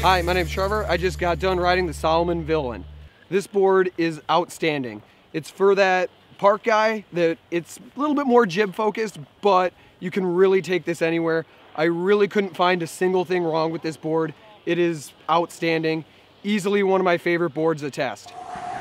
Hi, my name's Trevor. I just got done riding the Salomon Villain. This board is outstanding. It's for that park guy that it's a little bit more jib focused, but you can really take this anywhere. I really couldn't find a single thing wrong with this board. It is outstanding. Easily one of my favorite boards to test.